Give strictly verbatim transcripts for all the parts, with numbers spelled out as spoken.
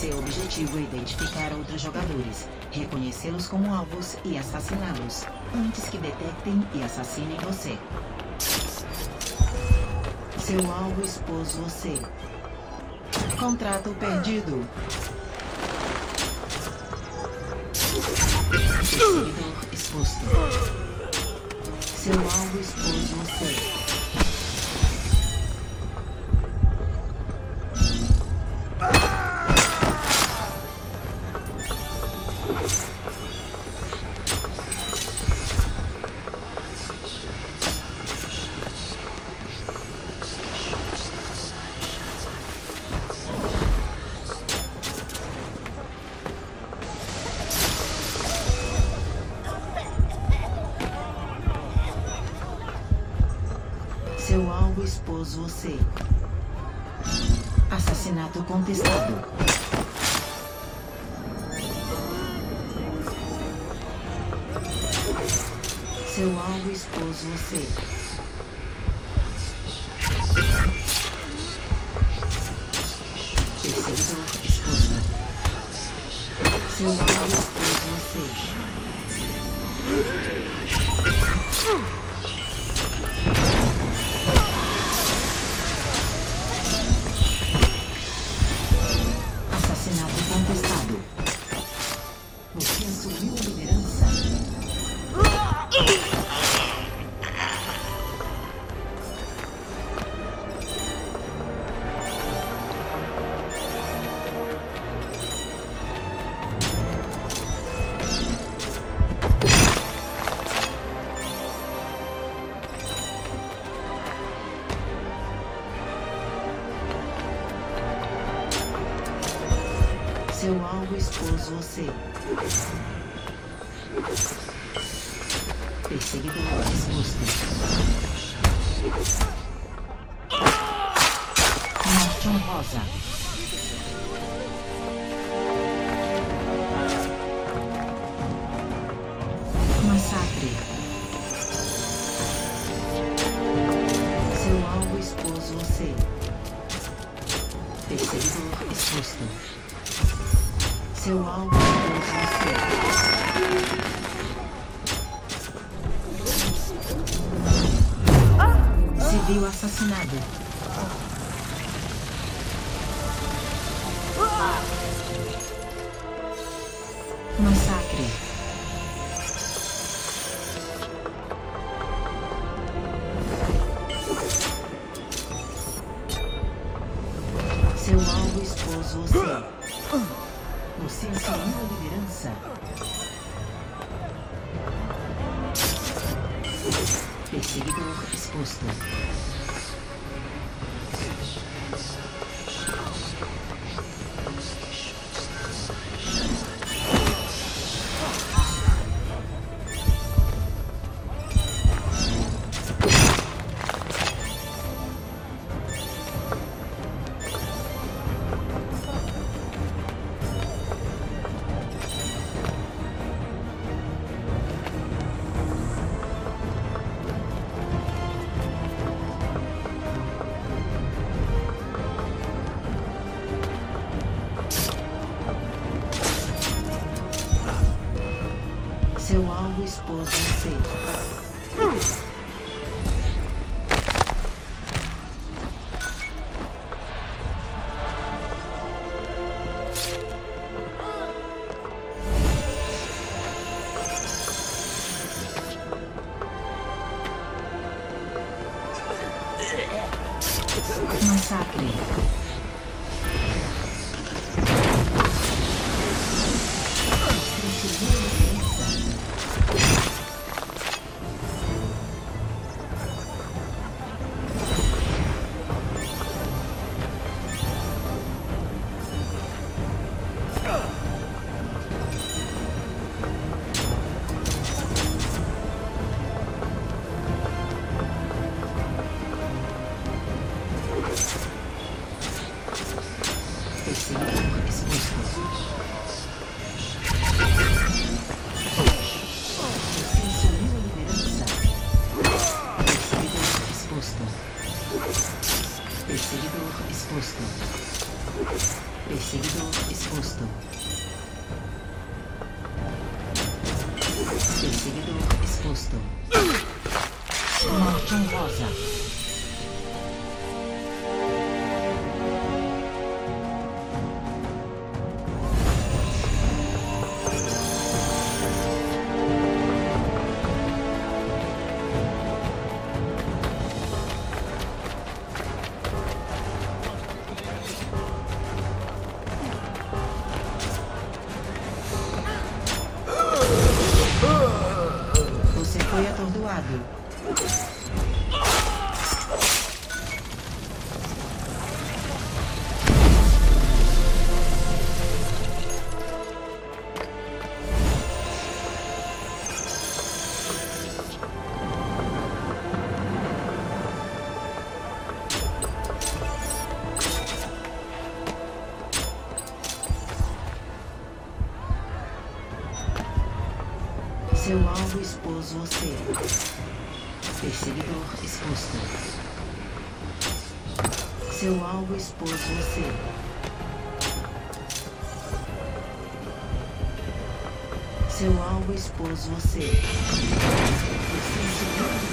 Seu objetivo é identificar outros jogadores, reconhecê-los como alvos e assassiná-los, antes que detectem e assassinem você. Seu alvo expôs você. Contrato perdido. Perseguidor exposto. Seu alvo expôs você. Seu alvo expôs você. Assassinato contestado. Seu alvo expôs você. Perseguidor exposto. Seu alvo expôs você. Assassinato contestado. Você assumiu a liderança. Seu alvo expôs você. Perseguidor exposto. Morte honrosa. Massacre. Seu alvo expôs você. Perseguidor exposto. Seu alvo expôs você. Civil assassinado. Massacre. Seu alvo expôs você. Você assumiu a liderança. Perseguidor exposto. Seu alvo expôs você. Massacre. Perseguidor exposto. Você assumiu a liderança. Perseguidor exposto. Perseguidor exposto. Perseguidor exposto. Perseguidor exposto. Morte honrosa. Você foi atordoado. Seu alvo expôs você. Perseguidor exposto. Seu alvo expôs você. Seu alvo expôs você. Você subiu de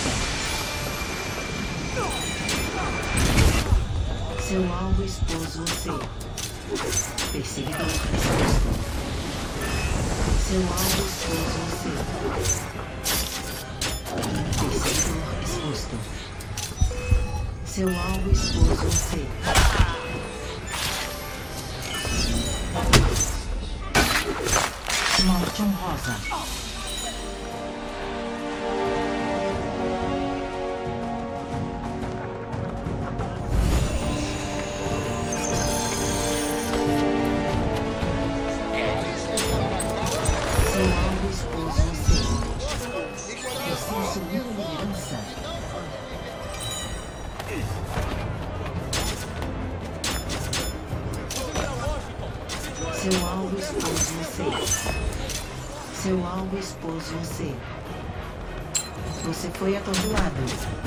vista. Seu alvo expôs você. Perseguidor exposto. Seu alvo expôs você. Perseguidor exposto. Seu alvo expôs você. Morte honrosa. Seu alvo expôs você. Seu alvo expôs você. Você foi atordoado.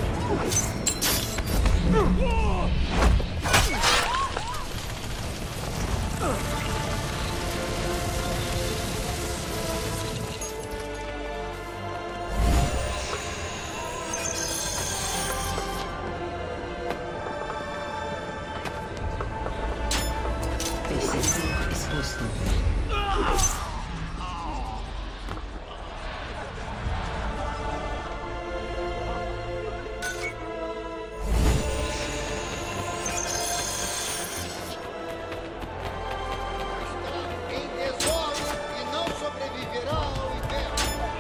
Perseguidor exposto. Em tesouro e não sobreviverá ao inverno.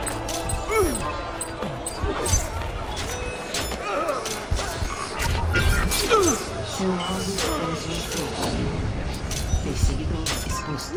Seu alvo expôs você. Perseguidor exposto.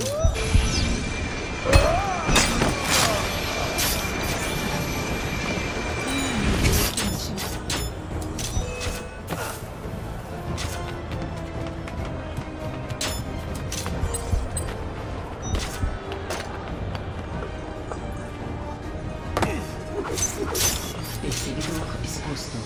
Perseguidor exposto.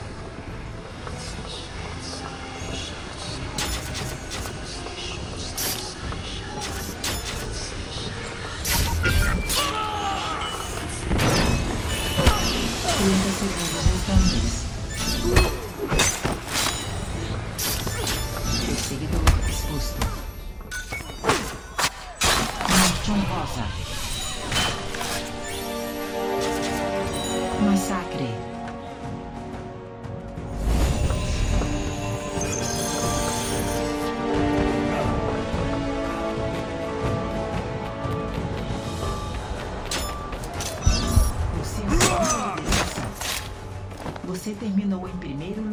trinta segundos restantes. Perseguidor exposto. Morte honrosa. Massacre. Você terminou em primeiro